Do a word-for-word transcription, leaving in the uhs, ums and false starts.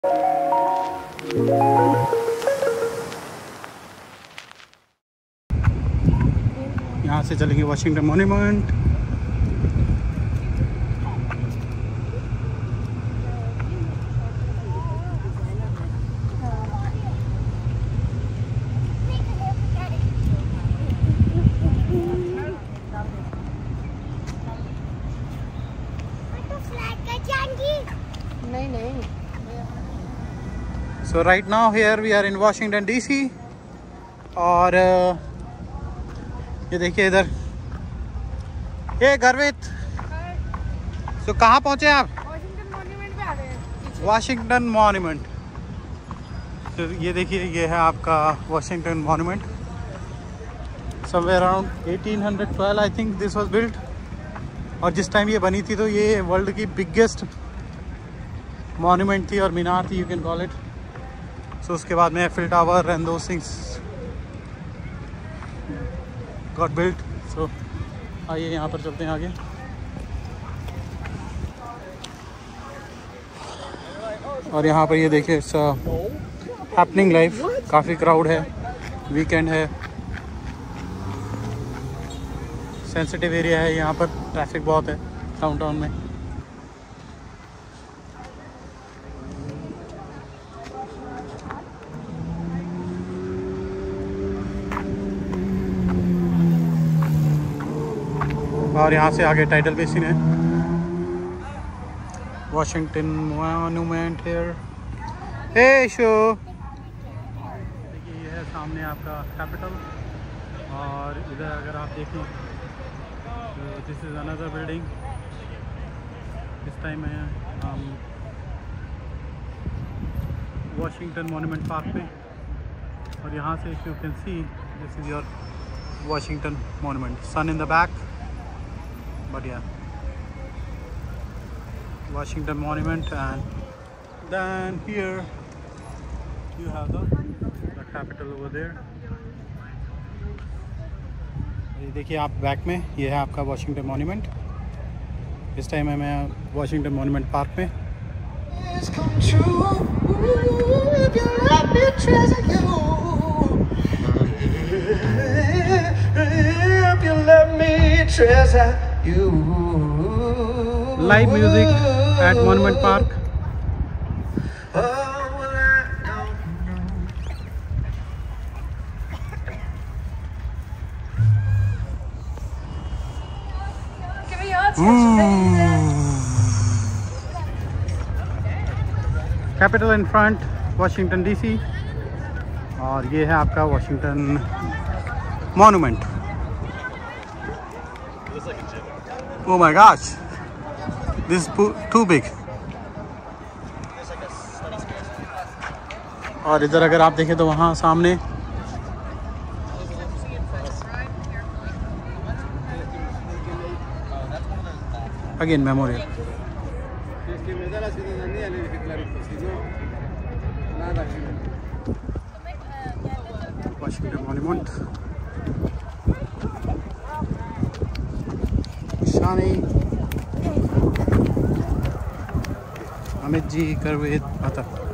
यहाँ से चलेंगे वॉशिंगटन मॉन्यूमेंट। नहीं नहीं। So right now here we are in Washington D C और uh, ये देखिए इधर ये गर्वित। so कहाँ पहुँचे आप? वॉशिंगटन मॉन्यूमेंट पे आ गए हैं। Washington Monument. तो ये देखिए ये है आपका Washington Monument. Somewhere around eighteen hundred twelve I think this was built. और जिस टाइम ये बनी थी तो ये वर्ल्ड की बिगेस्ट मॉन्यूमेंट थी और मीनार थी, you can call it. So उसके बाद में Eiffel Tower and those things got built. So आइए यहाँ पर चलते हैं आगे। और यहाँ पर ये देखिए इट्स हैपनिंग लाइफ, काफ़ी क्राउड है, वीकेंड है, सेंसिटिव एरिया है, यहाँ पर ट्रैफिक बहुत है डाउनटाउन में। और यहाँ से आगे टाइटल बेसिन है, वॉशिंगटन मॉन्यूमेंट हियर। हे शो देखिए ये है सामने आपका कैपिटल। और इधर अगर आप देखें तो दिस इज़ अनदर बिल्डिंग। इस टाइम है हम वॉशिंगटन मॉन्यूमेंट पार्क में। और यहाँ से if you can see this is your Washington Monument, sun in the back. But yeah, Washington Monument, and then here you have the the Capitol over there. ये देखिए आप back में, ये है आपका वॉशिंगटन मॉन्यूमेंट। इस टाइम है मैं वॉशिंगटन मॉन्यूमेंट पार्क में। You. Live music at Monument Park. Oh, well, I don't know. Capitol in front, Washington D C। और ये है आपका Washington Monument. Oh my gosh, this is too big। और इधर अगर आप देखें तो वहाँ सामने अगेन मेमोरियल। वॉशिंगटन मॉन्यूमेंट, शानी, अमित जी, करवेद, आता।